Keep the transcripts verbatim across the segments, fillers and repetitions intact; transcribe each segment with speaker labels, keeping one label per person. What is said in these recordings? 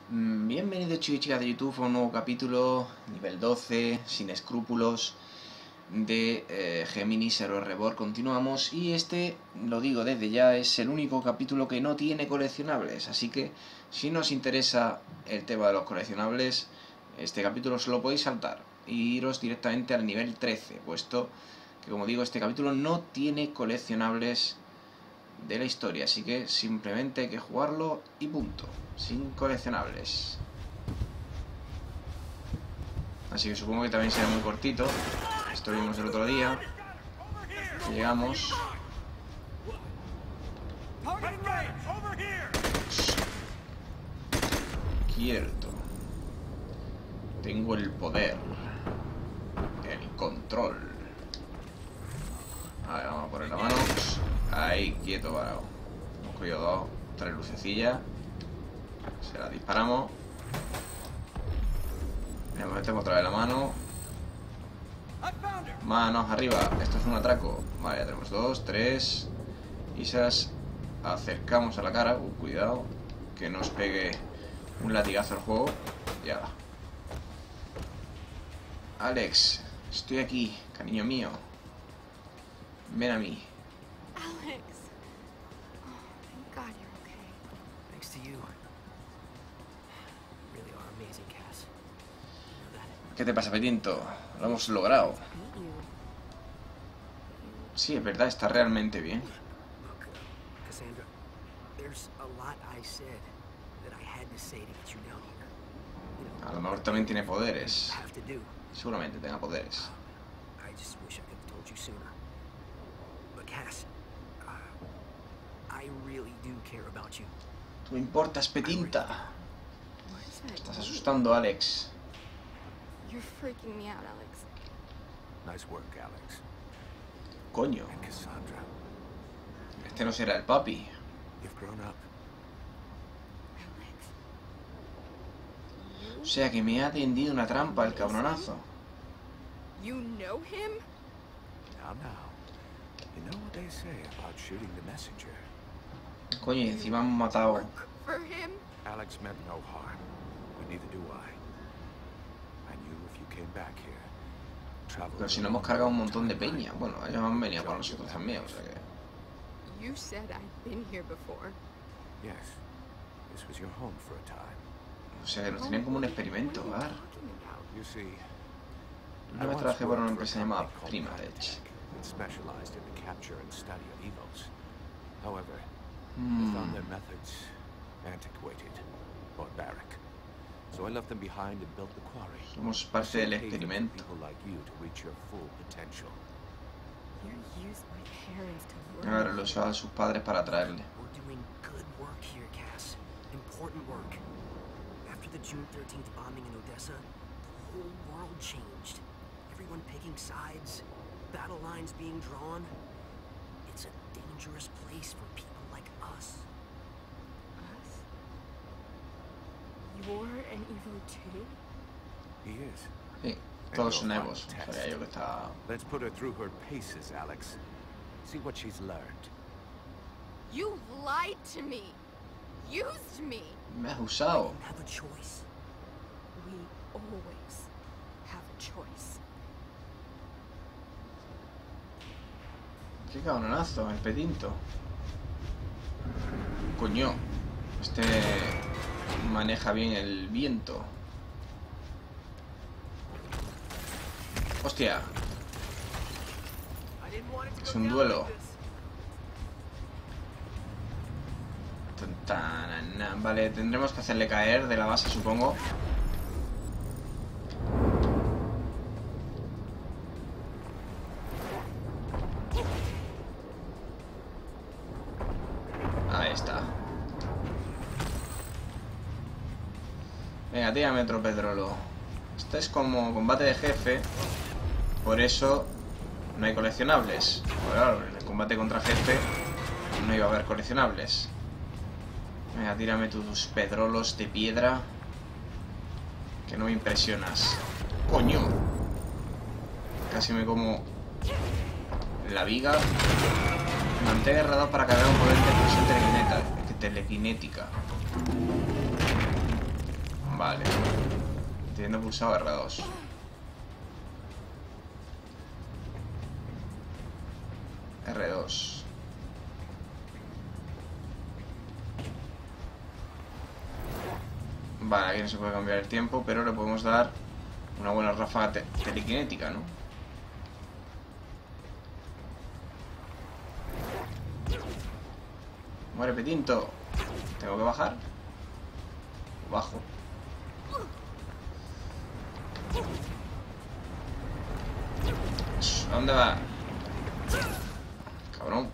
Speaker 1: Bienvenidos chicos y chicas de YouTube a un nuevo capítulo, nivel doce, sin escrúpulos, de eh, Géminis Hero Reborn. Continuamos y este, lo digo desde ya, es el único capítulo que no tiene coleccionables, así que si nos interesa el tema de los coleccionables, este capítulo se lo podéis saltar y iros directamente al nivel trece, puesto que, como digo, este capítulo no tiene coleccionables de la historia, así que simplemente hay que jugarlo y punto, sin coleccionables. Así que supongo que también será muy cortito. Esto lo vimos el otro día. Llegamos. Quieto. Tengo el poder. El control. A ver, vamos a poner la mano. Ahí, quieto, parado. Hemos cogido dos, tres lucecillas. Se las disparamos. Le metemos otra vez la mano. Manos arriba. Esto es un atraco. Vale, ya tenemos dos, tres. Y se las acercamos a la cara. Uh, cuidado. Que nos pegue un latigazo al juego. Ya. Alex, estoy aquí, cariño mío. Ven a mí.
Speaker 2: Alex. Oh, thank God you're okay.
Speaker 3: Thanks to you. Really are amazing, Cass. You know that?
Speaker 1: ¿Qué te pasa, Petinto? Lo hemos logrado.
Speaker 2: Beat you.
Speaker 1: Sí, es verdad, está realmente bien.
Speaker 3: Look, uh, Cassandra, there's a lot I said that I had to say to get you down here. You know,
Speaker 1: A lo mejor también tiene poderes.
Speaker 3: I have to do.
Speaker 1: Seguramente tenga poderes.
Speaker 3: I just wish I could have told you sooner. But Cass, uh, I really do care about you.
Speaker 1: Tú me importas, Petinta.
Speaker 2: What is that?
Speaker 1: Estás asustando, Alex.
Speaker 2: You're freaking me out, Alex.
Speaker 4: Nice work, Alex.
Speaker 1: Coño,
Speaker 4: And Cassandra,
Speaker 1: este no será el papi.
Speaker 4: you've grown up.
Speaker 2: Alex.
Speaker 1: O sea que me ha tendido una trampa el cabronazo.
Speaker 2: You know him?
Speaker 4: Now, now. You know what they say about shooting the messenger?
Speaker 1: Coño, y encima han matado.
Speaker 2: Work for him?
Speaker 4: Alex meant no harm, but neither do I. I knew if you came back here, travel.
Speaker 1: Pero si no hemos cargado un montón de peña. Bueno, ellos han venido por nosotros también, o sea que...
Speaker 2: You said I've been here before.
Speaker 4: Yes, this was your home for a time.
Speaker 1: O sea que nos tenían como un experimento,
Speaker 2: What are
Speaker 1: ¿verdad?
Speaker 2: you talking about?
Speaker 4: You see,
Speaker 1: Una vez trabajé por una empresa llamada Primaredge.
Speaker 4: that specialized in the capture and study of evils. However, I
Speaker 1: Hmm.
Speaker 4: found their methods antiquated, barbaric. So I left them behind and built the quarry.
Speaker 1: Somos parte del
Speaker 4: Dedicated to
Speaker 1: experimento.
Speaker 4: people like you to reach your full potential.
Speaker 2: You used my parents to work.
Speaker 1: Ahora lo usaba a sus padres para atraerle.
Speaker 3: We're doing good work here, Cass. Important work. After the June thirteenth bombing in Odessa, the whole world changed. Everyone picking sides, battle lines being drawn. It's a dangerous place for people like us.
Speaker 2: Us? You're an Evo too?
Speaker 4: He is.
Speaker 1: Sí, todos son Evos. Sabía yo que estaba...
Speaker 4: Let's put her through her paces, Alex. See what she's learned.
Speaker 2: You lied to me. Used me.
Speaker 1: Me has
Speaker 3: We
Speaker 1: usado.
Speaker 3: don't have a choice.
Speaker 2: We always have a choice.
Speaker 1: Qué cabronazo, el Petinto. Coño. Este maneja bien el viento. Hostia.
Speaker 3: I didn't want it to
Speaker 1: Es
Speaker 3: go
Speaker 1: un
Speaker 3: down
Speaker 1: duelo.
Speaker 3: like this.
Speaker 1: Tan, tan, na. Vale, tendremos que hacerle caer de la base, supongo. Ahí está. Venga, tírame otro Pedrolo. Este es como combate de jefe. Por eso no hay coleccionables. Bueno, claro, en el combate contra jefe no iba a haber coleccionables. Venga, tírame tus pedrolos de piedra. Que no me impresionas. ¡Coño! Casi me como la viga. Mantén el radar para cargar un poder de explosión telequinética. telequinética. Vale. Teniendo pulsado R dos. R dos. Vale, aquí no se puede cambiar el tiempo, pero le podemos dar una buena ráfaga te telequinética, ¿no? Muere Petinto. ¿Tengo que bajar? Bajo. ¿A dónde va? Cabrón.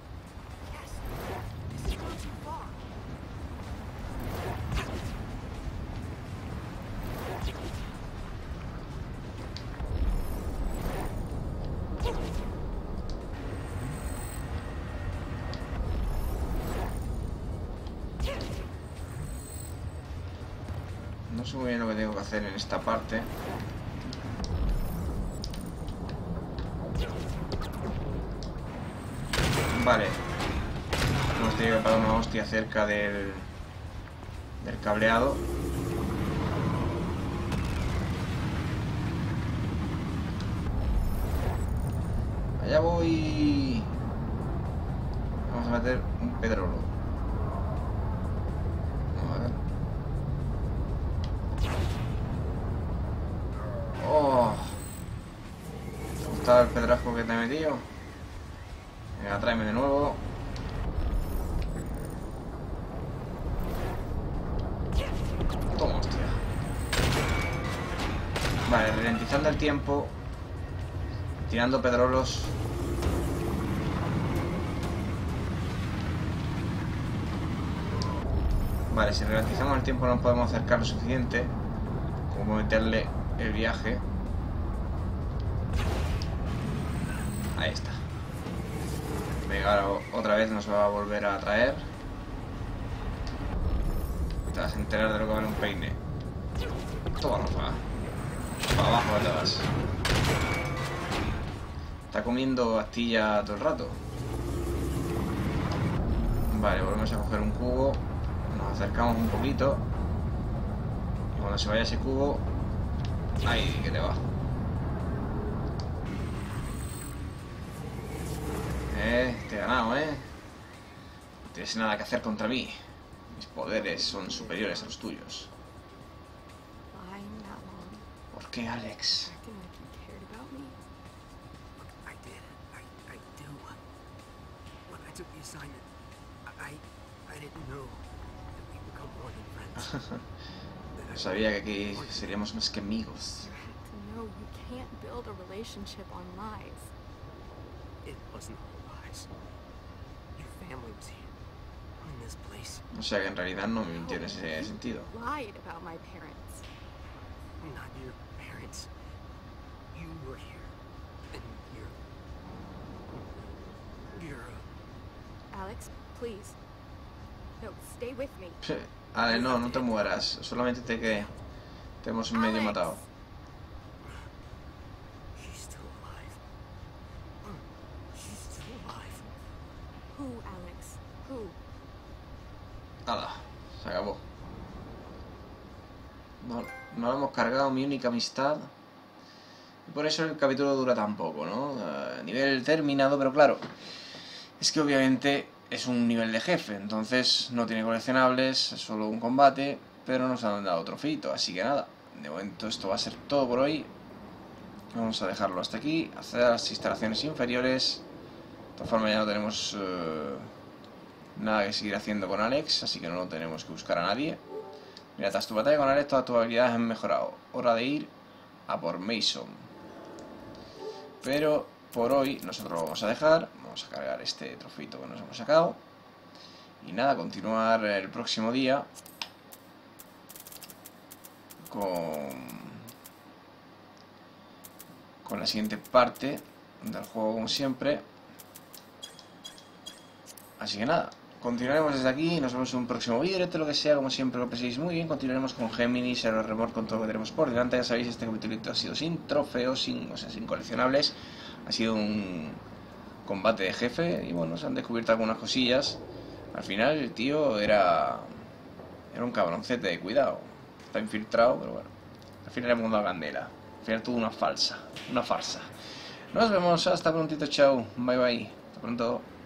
Speaker 1: No sé muy bien lo que tengo que hacer en esta parte. Vale. Hemos tenido que pagar una hostia cerca del... del cableado. Allá voy. Vamos a meter un pedrolo. A ver. Oh. ¿Te gustaba el pedrasco que te he metido? Venga, tráeme de nuevo. Toma, hostia. Vale, ralentizando el tiempo. Tirando pedrolos. Vale, si ralentizamos el tiempo no podemos acercar lo suficiente como meterle el viaje. Ahí está. Venga, ahora otra vez nos va a volver a traer. Te vas a enterar de lo que vale un peine. Toma, Rafa. Para abajo te vas. Está comiendo astilla todo el rato. Vale, volvemos a coger un cubo. Nos acercamos un poquito. Y cuando se vaya ese cubo... Ahí que te va. Eh, te he ganado, eh. No tienes nada que hacer contra mí. Mis poderes son superiores a los tuyos. ¿Por qué, Alex? Sabía que aquí seríamos más que amigos. O sea que en realidad no me mintió en ese sentido.
Speaker 2: Alex, please. No, stay with me.
Speaker 1: Ale, no, no te mueras. Solamente te que te hemos medio matado.
Speaker 2: Who, Alex? Who?
Speaker 1: Nada, se acabó. No, no lo hemos cargado, mi única amistad. Y por eso el capítulo dura tan poco, ¿no? A nivel terminado, pero claro, es que obviamente es un nivel de jefe, entonces no tiene coleccionables, es solo un combate, pero nos han dado trofeito, así que nada. De momento esto va a ser todo por hoy. Vamos a dejarlo hasta aquí, acceder a las instalaciones inferiores. De todas formas ya no tenemos uh, nada que seguir haciendo con Alex, así que no tenemos que buscar a nadie. Mira, tras tu batalla con Alex todas tus habilidades han mejorado. Hora de ir a por Mason. Pero por hoy nosotros lo vamos a dejar. Vamos a cargar este trofeito que nos hemos sacado. Y nada, continuar el próximo día con con la siguiente parte del juego, como siempre. Así que nada, continuaremos desde aquí. Nos vemos en un próximo vídeo, directo, lo que sea, como siempre lo paséis muy bien. Continuaremos con Géminis, Heroes Reborn, con todo lo que tenemos por delante. Ya sabéis, este capítulo ha sido sin trofeos, sin, o sea, sin coleccionables. Ha sido un combate de jefe y bueno, se han descubierto algunas cosillas. Al final el tío era era un cabroncete de cuidado. está infiltrado, pero bueno. Al final el mundo a candela. Al final todo una falsa, una farsa. Nos vemos, hasta prontito, chao, bye bye, hasta pronto.